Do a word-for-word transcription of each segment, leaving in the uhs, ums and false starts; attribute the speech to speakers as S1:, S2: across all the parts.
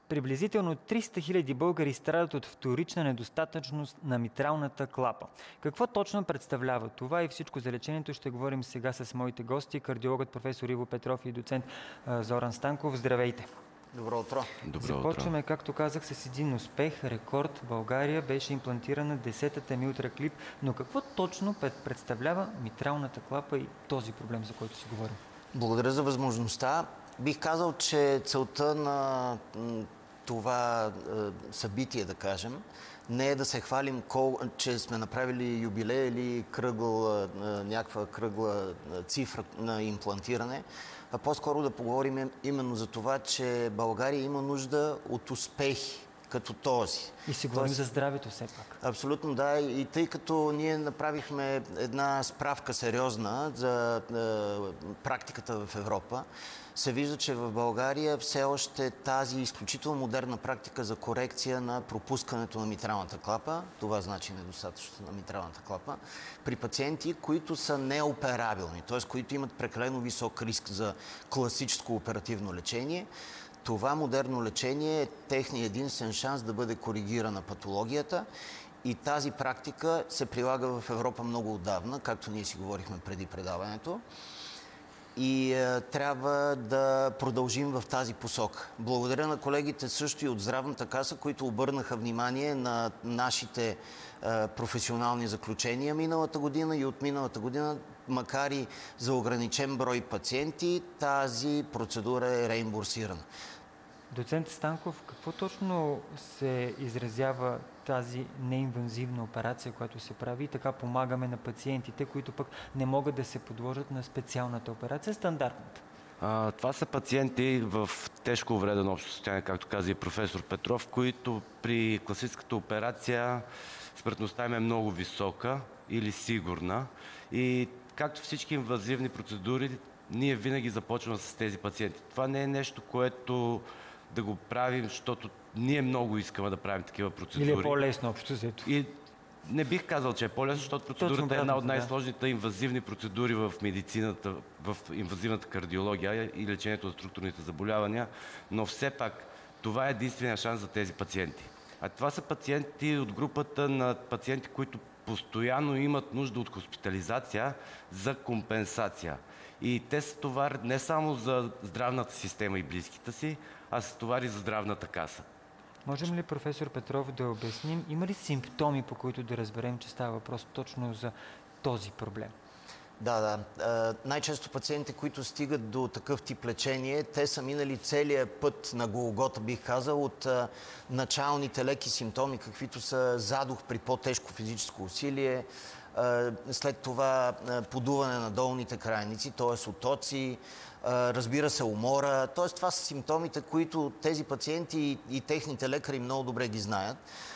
S1: Приблизително триста хиляди българи страдат от вторична недостатъчност на митралната клапа. Какво точно представлява това и всичко за лечението ще говорим сега с моите гости, кардиологът професор Иво Петров и доцент Зоран Станков. Здравейте!
S2: Добро утро!
S1: Добро Започваме, утро. Както казах, с един успех, рекорд. България беше имплантирана десетата митралклип, но какво точно представлява митралната клапа и този проблем, за който си говорим?
S2: Благодаря за възможността. Бих казал, че целта на това събитие, да кажем, не е да се хвалим, че сме направили юбилей или кръгъл, някаква кръгла цифра на имплантиране, а по-скоро да поговорим именно за това, че България има нужда от успехи като този.
S1: И си говорим за здравето все пак.
S2: Абсолютно, да. И тъй като ние направихме една справка сериозна за е, практиката в Европа, се вижда, че в България все още тази изключително модерна практика за корекция на пропускането на митралната клапа, това значи недостатъчно на митралната клапа, при пациенти, които са неоперабилни, т.е. които имат прекалено висок риск за класическо оперативно лечение, това модерно лечение е техният единствен шанс да бъде коригирана патологията и тази практика се прилага в Европа много отдавна, както ние си говорихме преди предаването. И е, трябва да продължим в тази посока. Благодаря на колегите също и от Здравната каса, които обърнаха внимание на нашите е, професионални заключения миналата година и от миналата година, макар и за ограничен брой пациенти, тази процедура е реимбурсирана.
S1: Доцент Станков, какво точно се изразява тази неинвазивна операция, която се прави и така помагаме на пациентите, които пък не могат да се подложат на специалната операция, стандартната?
S3: А, това са пациенти в тежко увредено общо състояние, както каза и професор Петров, които при класическата операция смъртността им е много висока или сигурна. И както всички инвазивни процедури, ние винаги започваме с тези пациенти. Това не е нещо, което да го правим, защото ние много искаме да правим такива процедури.
S1: Или е по-лесно общо взето?
S3: И не бих казал, че е по-лесно, защото процедурата е една от най-сложните инвазивни процедури в медицината, в инвазивната кардиология и лечението на структурните заболявания, но все пак това е единствения шанс за тези пациенти. А това са пациенти от групата на пациенти, които постоянно имат нужда от хоспитализация за компенсация. И те са товар не само за здравната система и близките си, а са товари за Здравната каса.
S1: Можем ли, професор Петров, да обясним, има ли симптоми, по които да разберем, че става въпрос точно за този проблем?
S2: Да, да. Най-често пациентите, които стигат до такъв тип лечение, те са минали целият път на Голгота, бих казал, от началните леки симптоми, каквито са задух при по-тежко физическо усилие, след това подуване на долните крайници, т.е. отоци, разбира се, умора. Т.е. това са симптомите, които тези пациенти и техните лекари много добре ги знаят.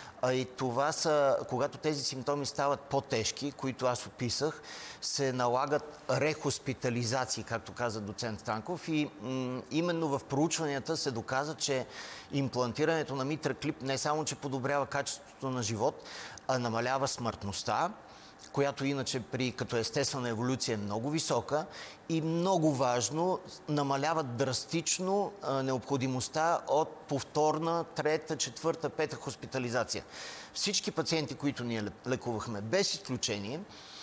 S2: И това са, когато тези симптоми стават по-тежки, които аз описах, се налагат рехоспитализации, както каза доцент Станков. И именно в проучванията се доказа, че имплантирането на митралклип не само, че подобрява качеството на живот, а намалява смъртността, която иначе при като естествена еволюция е много висока и много важно, намаляват драстично а, необходимостта от повторна, трета, четвърта, пета хоспитализация. Всички пациенти, които ние лекувахме, без изключение,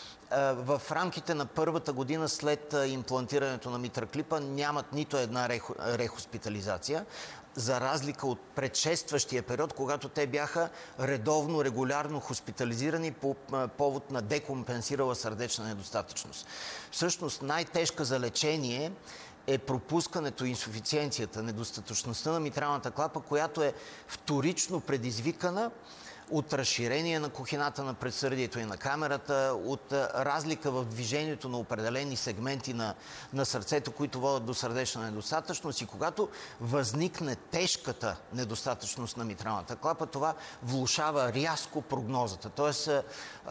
S2: а, в рамките на първата година след а, имплантирането на митралклипа нямат нито една рех, рехоспитализация, за разлика от предшестващия период, когато те бяха редовно, регулярно хоспитализирани по повод на декомпенсирала сърдечна недостатъчност. Всъщност най-тежка за лечение е пропускането, инсуфициенцията, недостатъчността на митралната клапа, която е вторично предизвикана от разширение на кухината на предсърдието и на камерата, от разлика в движението на определени сегменти на, на сърцето, които водят до сърдечна недостатъчност. И когато възникне тежката недостатъчност на митралната клапа, това влошава рязко прогнозата. Тоест, а,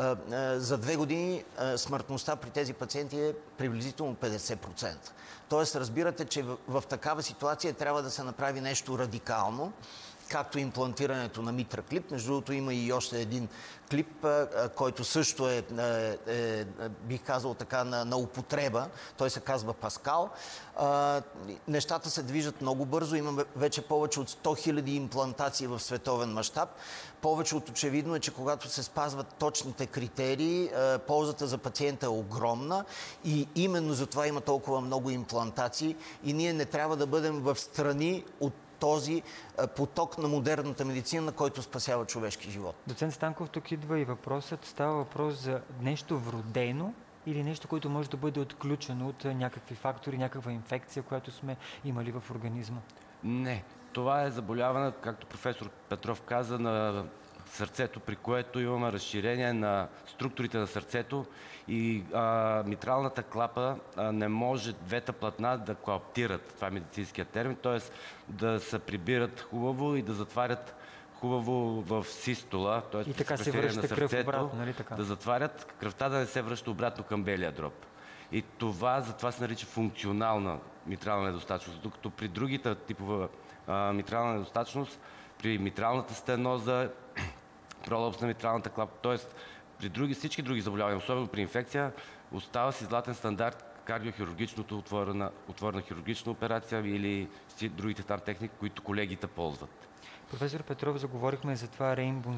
S2: а, за две години а, смъртността при тези пациенти е приблизително петдесет процента. Тоест, разбирате, че в, в такава ситуация трябва да се направи нещо радикално. както имплантирането на Митра Клип. Между другото има и още един клип, който също е, е, е бих казал така, на, на употреба. Той се казва Паскал. А, нещата се движат много бързо. Имаме вече повече от сто хиляди имплантации в световен мащаб. Повече от очевидно е, че когато се спазват точните критерии, ползата за пациента е огромна и именно за това има толкова много имплантации и ние не трябва да бъдем в страни от този поток на модерната медицина, който спасява човешки живот.
S1: Доцент Станков, тук идва и въпросът. Става въпрос за нещо вродено или нещо, което може да бъде отключено от някакви фактори, някаква инфекция, която сме имали в организма?
S3: Не. Това е заболяване, както професор Петров каза, на сърцето, при което имаме разширение на структурите на сърцето и а, митралната клапа а, не може двете платна да коаптират, това е медицинският термин, т.е. да се прибират хубаво и да затварят хубаво в систола, т.е.
S1: и така се връща кръв обратно, нали така?
S3: Да затварят кръвта, да не се връща обратно към белия дроб. И това, затова се нарича функционална митрална недостатъчност, докато при другите типове а, митрална недостатъчност, при митралната стеноза, пролапс на митралната клапа, т.е. при други, всички други заболявания, особено при инфекция, остава си златен стандарт кардиохирургичното отворена, отворена хирургична операция или другите там техники, които колегите ползват.
S1: Професор Петров, заговорихме за това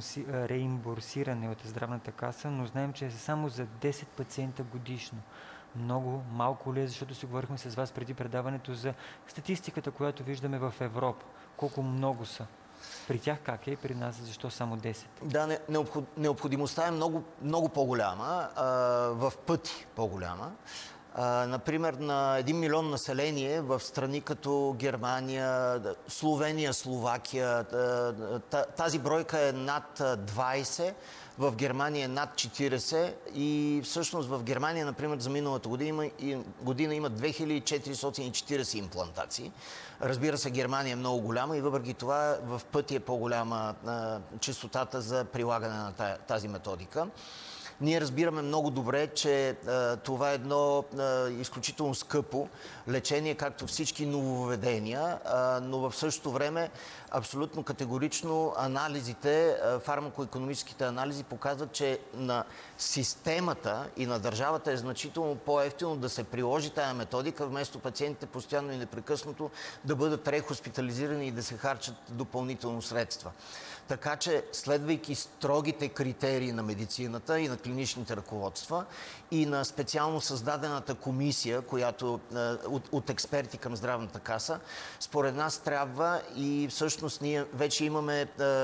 S1: реимбурсиране от здравната каса, но знаем, че е само за десет пациента годишно. Много малко ли е, защото си говорихме с вас преди предаването за статистиката, която виждаме в Европа. Колко много са? При тях как е и при нас защо само десет?
S2: Да, необход, необходимостта е много, много по-голяма, в пъти по-голяма. Например, на един милион население в страни като Германия, Словения, Словакия, тази бройка е над двайсет, в Германия е над четирийсет и всъщност в Германия, например, за миналата година има, година има две хиляди четиристотин и четирийсет имплантации. Разбира се, Германия е много голяма и въпреки това в пъти е по-голяма честотата за прилагане на тази методика. Ние разбираме много добре, че а, това е едно а, изключително скъпо лечение, както всички нововведения, а, но в същото време абсолютно категорично анализите, фармако-икономическите анализи показват, че на системата и на държавата е значително по-евтино да се приложи тая методика, вместо пациентите постоянно и непрекъснато да бъдат рехоспитализирани и да се харчат допълнително средства. Така че, следвайки строгите критерии на медицината и на клиничните ръководства и на специално създадената комисия, която от, от експерти към здравната каса, според нас трябва и всъщност ние вече имаме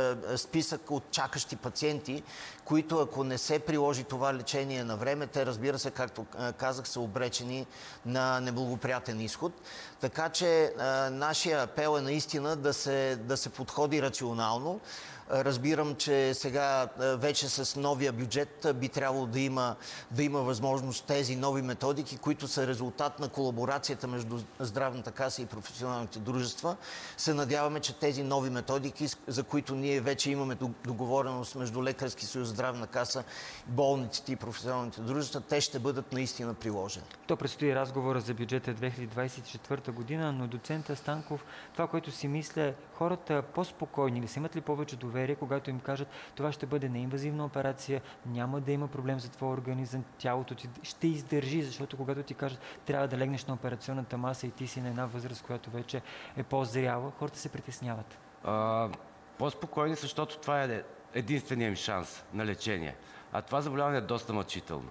S2: списък от чакащи пациенти, които ако не се приложи това лечение на време, те, разбира се, както казах, са обречени на неблагоприятен изход. Така че нашия апел е наистина да се, да се подходи рационално. Разбирам, че сега вече с новия бюджет би трябвало да има, да има възможност тези нови методики, които са резултат на колаборацията между здравната каса и професионалните дружества. Се надяваме, че тези нови методики, за които ние вече имаме договореност между Лекарски съюз, здравна каса, болниците и професионалните дружества, те ще бъдат наистина приложени.
S1: То предстои разговора за бюджета две хиляди двадесет и четвърта година, но доцента Станков, това, което си мисля, хората по-спокойни ли са, имат ли повече доверие, когато им кажат, това ще бъде неинвазивна операция, няма да има проблем за твоя организъм, тялото ти ще издържи, защото когато ти кажат, трябва да легнеш на операционната маса и ти си на една възраст, която вече е по-зряла, хората се притесняват.
S3: А, по-спокойни, защото това е единственият им шанс на лечение. А това заболяване е доста мъчително.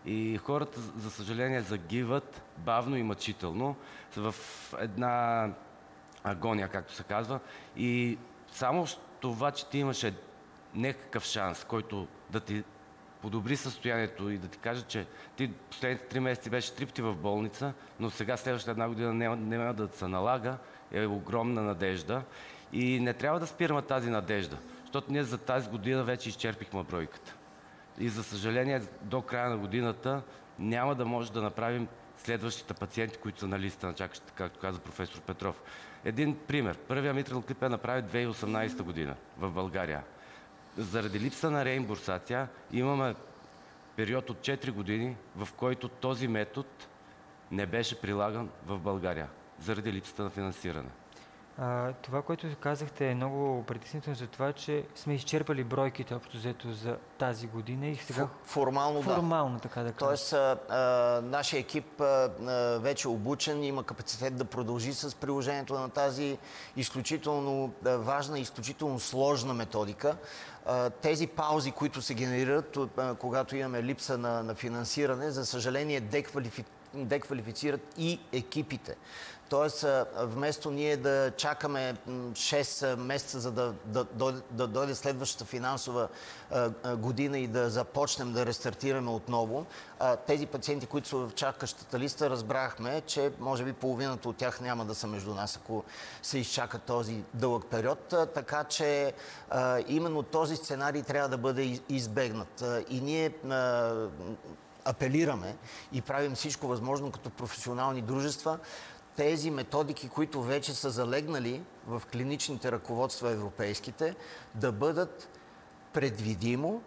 S3: И хората, за съжаление, загиват бавно и мъчително в една агония, както се казва. И само това, че ти имаше някакъв шанс, който да ти подобри състоянието и да ти каже, че ти последните три месеца беше три пъти в болница, но сега следващата една година няма, няма да се налага, е огромна надежда. И не трябва да спираме тази надежда, защото ние за тази година вече изчерпихме бройката. И за съжаление, до края на годината няма да може да направим следващите пациенти, които са на листа на чакащите, както каза професор Петров. Един пример. Първият митрален клип е направен две хиляди и осемнадесета година в България. Заради липса на реимбурсация имаме период от четири години, в който този метод не беше прилаган в България, заради липсата на финансиране.
S1: А, това, което казахте, е много притеснително за това, че сме изчерпали бройките общо взето за тази година и сега...
S2: Формално,
S1: Формално,
S2: да.
S1: така да кажа.
S2: Тоест, а, а, нашия екип а, а, вече е обучен, има капацитет да продължи с приложението на тази изключително а, важна и изключително сложна методика. А, тези паузи, които се генерират, а, когато имаме липса на, на финансиране, за съжаление деквалифи... деквалифицират и екипите. Тоест, вместо ние да чакаме шест месеца, за да, да, да, да дойде следващата финансова а, година и да започнем да рестартираме отново, а, тези пациенти, които са в чакащата листа, разбрахме, че може би половината от тях няма да са между нас, ако се изчака този дълъг период. А, така че а, именно този сценарий трябва да бъде избегнат. А, и ние а, апелираме и правим всичко възможно като професионални дружества тези методики, които вече са залегнали в клиничните ръководства европейските, да бъдат предвидимо,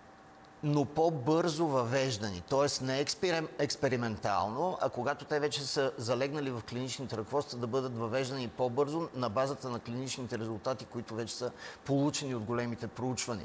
S2: но по-бързо въвеждани. Тоест не експерим, експериментално, а когато те вече са залегнали в клиничните ръководства, да бъдат въвеждани по-бързо на базата на клиничните резултати, които вече са получени от големите проучвания.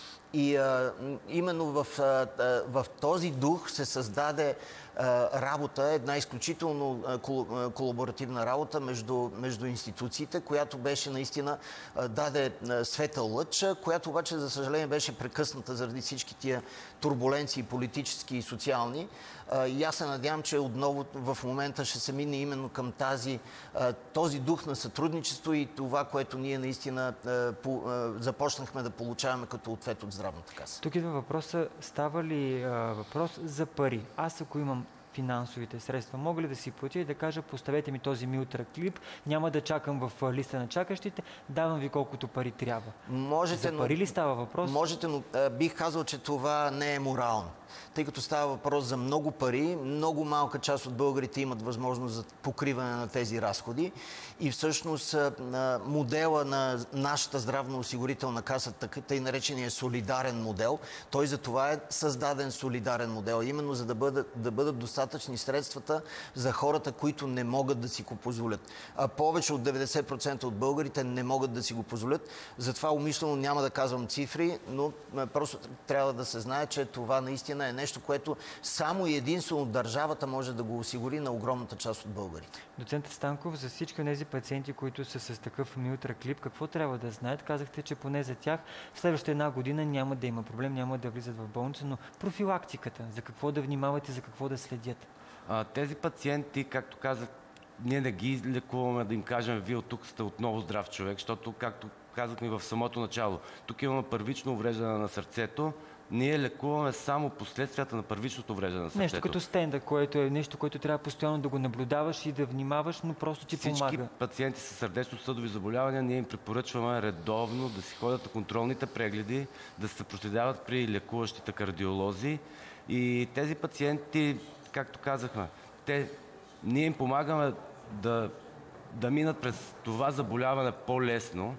S2: И а, именно в, а, в този дух се създаде а, работа, една изключително а, колаборативна работа между, между институциите, която беше наистина а, даде а, светъл лъч, която обаче, за съжаление, беше прекъсната заради всички тия турбуленции, политически и социални. А, и аз се надявам, че отново в момента ще се мине именно към тази, а, този дух на сътрудничество и това, което ние наистина а, по, а, започнахме да получаваме като ответ от Здравната каса.
S1: Тук идва въпроса, става ли а, въпрос за пари? Аз ако имам финансовите средства, мога ли да си платя и да кажа, поставете ми този Милтра клип, няма да чакам в листа на чакащите, давам ви колкото пари трябва.
S2: Можете,
S1: за пари ли става въпрос?
S2: Можете, но а, бих казал, че това не е морално. Тъй като става въпрос за много пари, много малка част от българите имат възможност за покриване на тези разходи и всъщност модела на нашата здравноосигурителна каса, тъй наречения солидарен модел, той за това е създаден солидарен модел, именно за да бъдат, да бъдат достатъчни средствата за хората, които не могат да си го позволят. А повече от деветдесет процента от българите не могат да си го позволят. Затова умишлено няма да казвам цифри, но просто трябва да се знае, че това наистина е нещо, което само и единствено държавата може да го осигури на огромната част от българите.
S1: Доцент Станков, за всички от тези пациенти, които са с такъв Милтра клип, какво трябва да знаят? Казахте, че поне за тях в следващата една година няма да има проблем, няма да влизат в болница, но профилактиката, за какво да внимавате, за какво да следят?
S3: А, тези пациенти, както казах, ние не ги лекуваме да им кажем, вие от тук сте отново здрав човек, защото, както казахме в самото начало, тук имаме първично увреждане на сърцето, ние лекуваме само последствията на първичното увреждане на сърцето.
S1: Нещо като стенда, което е нещо, което трябва постоянно да го наблюдаваш и да внимаваш, но просто ти
S3: Всички
S1: помага.
S3: Всички пациенти с сърдечно-съдови заболявания ние им препоръчваме редовно да си ходят на контролните прегледи, да се проследяват при лекуващите кардиолози. И тези пациенти, както казахме, те, ние им помагаме да, да минат през това заболяване по-лесно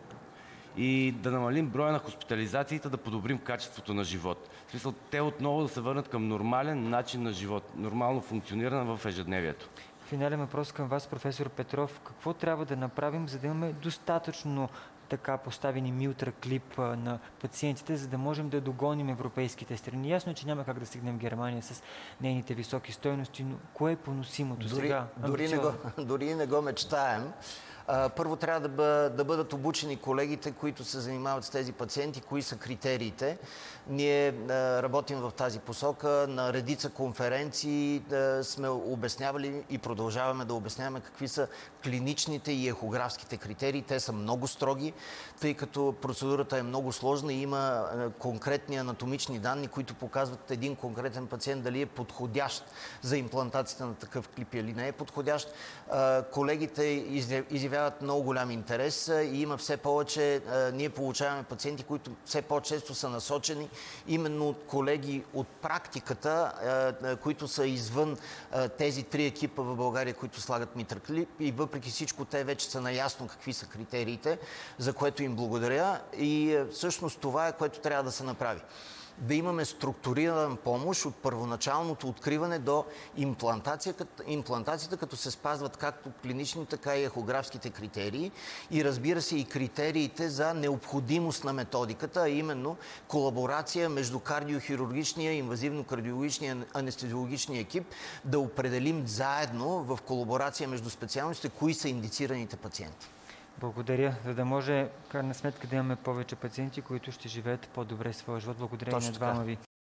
S3: и да намалим броя на хоспитализациите, да подобрим качеството на живот. В смисъл, те отново да се върнат към нормален начин на живот, нормално функциониране в ежедневието.
S1: Финален въпрос към вас, професор Петров. Какво трябва да направим, за да имаме достатъчно така поставени Милтра клип на пациентите, за да можем да догоним европейските страни? Ясно е, че няма как да стигнем в Германия с нейните високи стойности, но кое е поносимото
S2: дори,
S1: сега?
S2: Дори не, го, дори не го мечтаем. Първо трябва да, да бъдат обучени колегите, които се занимават с тези пациенти, кои са критериите. Ние работим в тази посока. На редица конференции сме обяснявали и продължаваме да обясняваме какви са клиничните и ехографските критерии. Те са много строги, тъй като процедурата е много сложна и има конкретни анатомични данни, които показват един конкретен пациент дали е подходящ за имплантацията на такъв клип или не е подходящ. Колегите изявяват много голям интерес и има все повече, ние получаваме пациенти, които все по-често са насочени именно от колеги от практиката, които са извън тези три екипа в България, които слагат Милтра клип, и въпреки всичко те вече са наясно какви са критериите, за което им благодаря, и всъщност това е, което трябва да се направи. да имаме структурирана помощ от първоначалното откриване до имплантацията, имплантацията, като се спазват както клинични, така и ехографските критерии и разбира се и критериите за необходимост на методиката, а именно колаборация между кардиохирургичния, инвазивно-кардиологичния, анестезиологичния екип, да определим заедно в колаборация между специалностите кои са индицираните пациенти.
S1: Благодаря, за да може, крайна сметка, да имаме повече пациенти, които ще живеят по-добре своя живот. Благодаря и на двама ви.